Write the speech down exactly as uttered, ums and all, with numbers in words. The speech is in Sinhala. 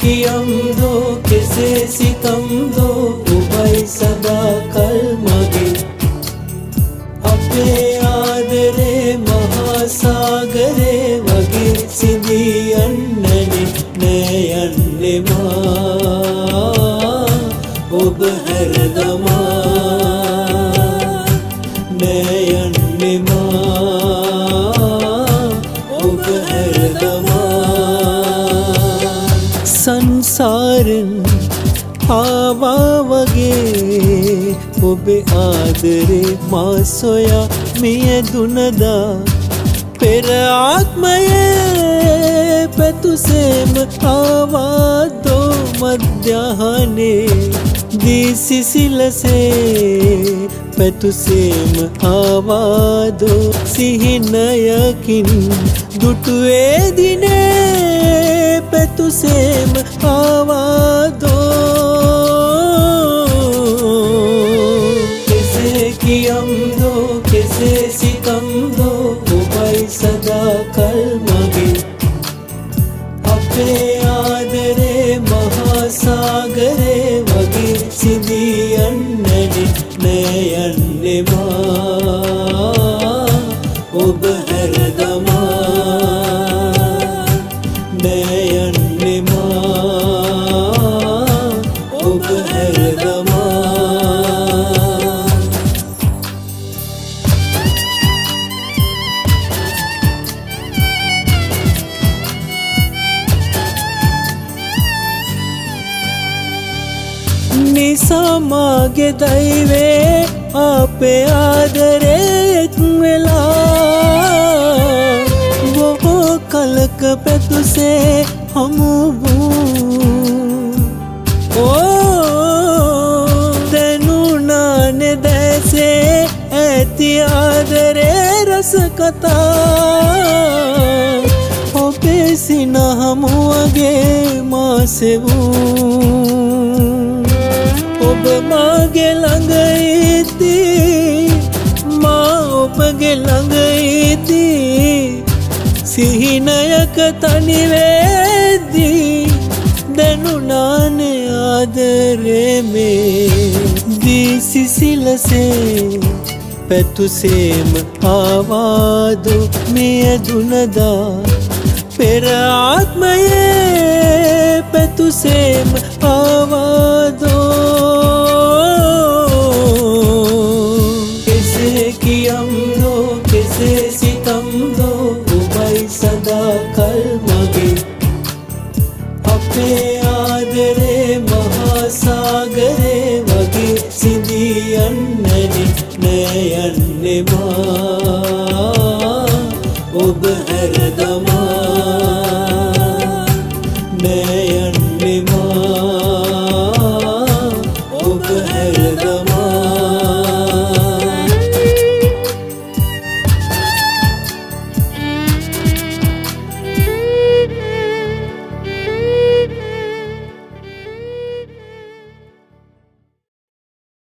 कियम दो केसे सितम दो उभय सदा कल मगे अपने आदरे महासागरे वगे सिंधी अन्नने नयन्ने मां ඔබ හැරදමා නයන්නේ මා ඔබ හැරදමා සංසාරෙන් ආවා වගේ ඔබේ ආදරේ මා සොයා මියදුනදා පෙර ආත්මයේ පැතුසේම ආවා දෝ මධ්‍යහනේ दिसिसिलसे පැතුසේම ආවාදෝ සිහිනයකින් දුටුවේ දිනේ පැතුසේම ආවාදෝ කෙසේ කියම් දෝ කෙසේ සිතම් දෝ ඔබයි සදා කල් මගේ අපේ ආදරේ महासागरे वगे सिंधी अन्नने नयन्ने मां ඔබ හැරදමා නයන්නෙ मां ඔබ හැරදමා निसमागे दैवे आपे आदरे वेला वो कलक पे तुसे हम ओ तेनू नाने दैसे ऐती आदरे रस कथा ओ बेसिना हम आगे माँ से वो ඔබ මාගේ ළඟ ඉති මා ඔබගේ ළඟ ඉති සිහිනයක තනි වේදී දැනුණානේ ආදරේ මේ දිසිසිලසේ පැතුසේම ආවාදෝ මියදුනදා පෙර ආත්මයේ පැතුසේම ආවාදෝ कियम दो केसे सितम दो उभय सदा कल मगे अपने आदरे महासागरे वगे सिंधी अन्नने नयन्ने मां ඔබ හැරදමා